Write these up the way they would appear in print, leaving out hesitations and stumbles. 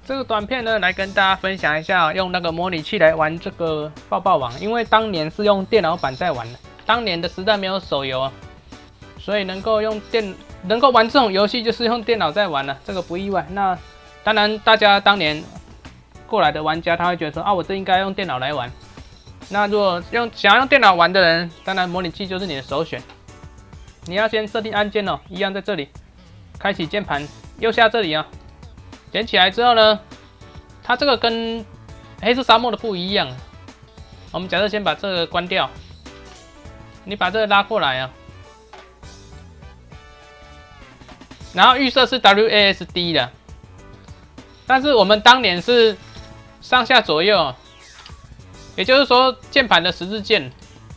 这个短片呢，来跟大家分享一下用那个模拟器来玩这个爆爆王，因为当年是用电脑版在玩的，当年的时代没有手游啊，所以能够玩这种游戏就是用电脑在玩了，这个不意外。那当然，大家当年过来的玩家他会觉得说啊，我这应该用电脑来玩。那如果想要用电脑玩的人，当然模拟器就是你的首选。你要先设定按键哦，一样在这里，开启键盘，右下这里啊。点起来之后呢，它这个跟黑色沙漠的不一样。我们假设先把这个关掉，你把这个拉过来啊，然后预设是 WASD 的，但是我们当年是上下左右，也就是说键盘的十字键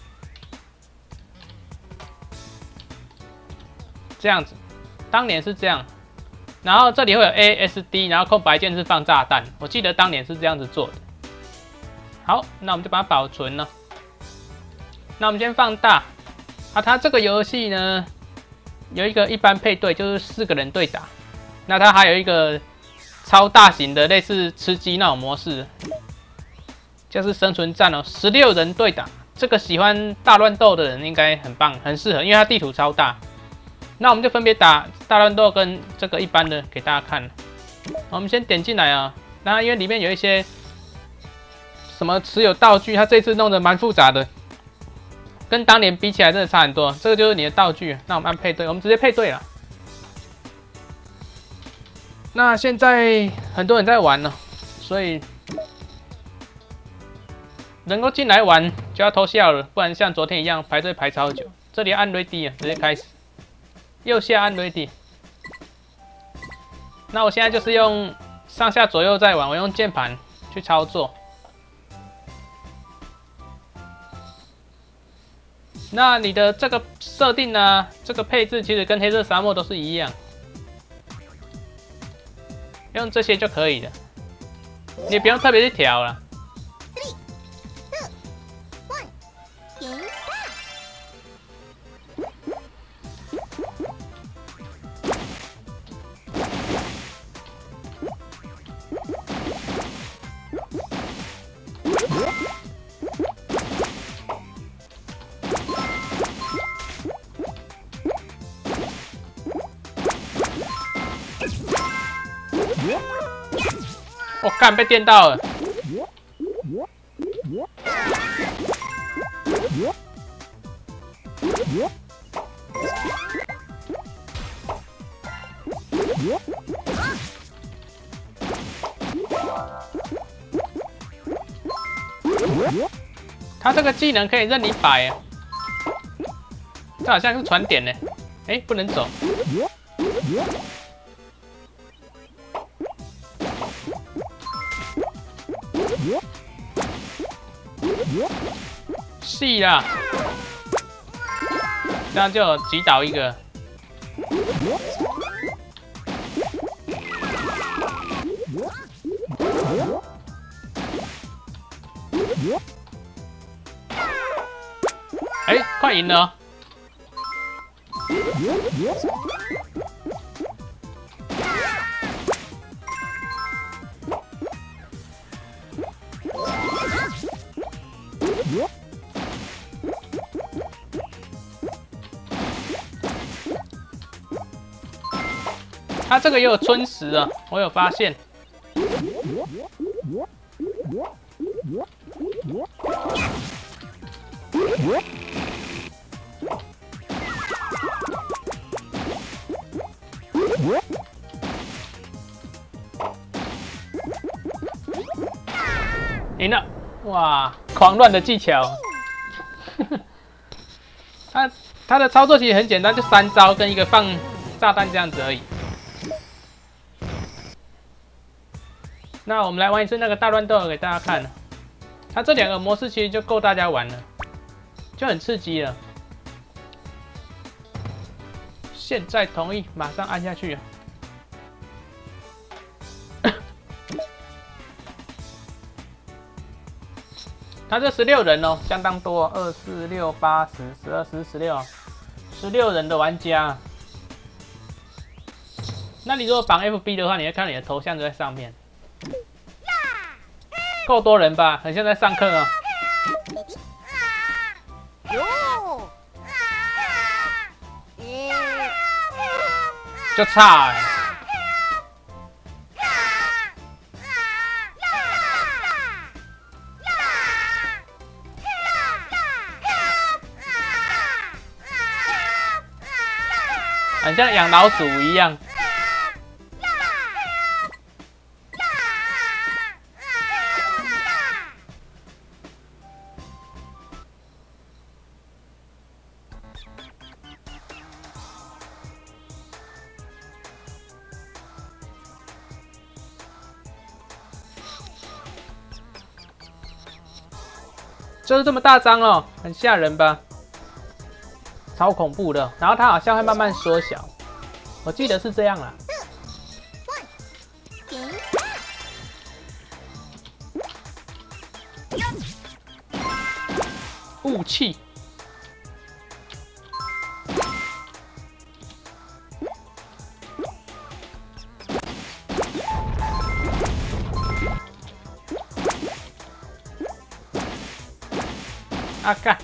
这样子，当年是这样。然后这里会有 ASD， 然后空白键是放炸弹。我记得当年是这样子做的。好，那我们就把它保存了。那我们先放大啊，它这个游戏呢有一个一般配对，就是4个人对打。那它还有一个超大型的类似吃鸡那种模式，就是生存战哦，16人对打。这个喜欢大乱斗的人应该很棒，很适合，因为它地图超大。那我们就分别打大乱斗跟这个一般的给大家看。我们先点进来啊，那因为里面有一些什么持有道具，它这次弄得蛮复杂的，跟当年比起来真的差很多。这个就是你的道具，那我们按配对，我们直接配对了。那现在很多人在玩了，所以能够进来玩就要偷笑了，不然像昨天一样排队排超久。这里按 ready 啊，直接开始。右下按 ready。那我现在就是用上下左右在玩，我用键盘去操作。那你的这个设定呢，这个配置其实跟黑色沙漠都是一样，用这些就可以了，你不用特别去调了。我干，被电到了！他这个技能可以任你摆啊，这好像是传点呢。哎，不能走。是啦，这样就有击倒一个。哎，快赢了哦！它这个也有春石啊，我有发现。赢了！哇，狂乱的技巧。它的操作其实很简单，就3招跟一个放炸弹这样子而已。那我们来玩一次那个大乱斗给大家看。它这2个模式其实就够大家玩了，就很刺激了。现在同意，马上按下去。他这16人哦，相当多，2、4、6、8、10、12、14、16人的玩家。那你如果绑 FB 的话，你会看到你的头像就在上面。 够多人吧？很像在上课啊。就差欸。很像养老鼠一样。就是这么大张哦，很吓人吧？超恐怖的。然后它好像会慢慢缩小，我记得是这样啦。雾气。啊干！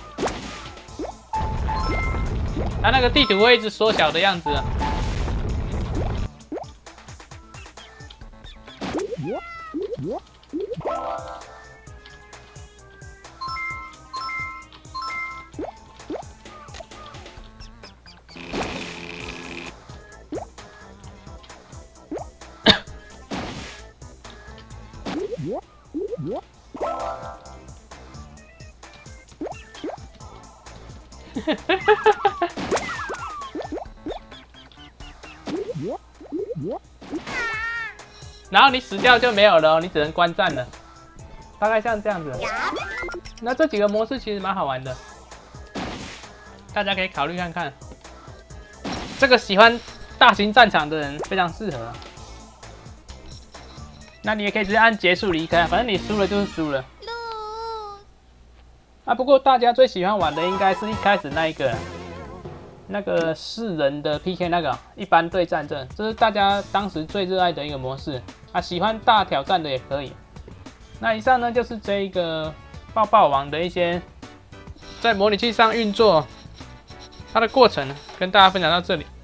它那个地图会一直缩小的样子啊。然后你死掉就没有了哦，你只能观战了，大概像这样子。那这几个模式其实蛮好玩的，大家可以考虑看看。这个喜欢大型战场的人非常适合。那你也可以直接按结束离开，反正你输了就是输了。啊，不过大家最喜欢玩的应该是一开始那一个。那个4人的 PK 那个一般对战这是大家当时最热爱的一个模式啊，喜欢大挑战的也可以。那以上呢就是这一个爆爆王的一些在模拟器上运作它的过程，跟大家分享到这里。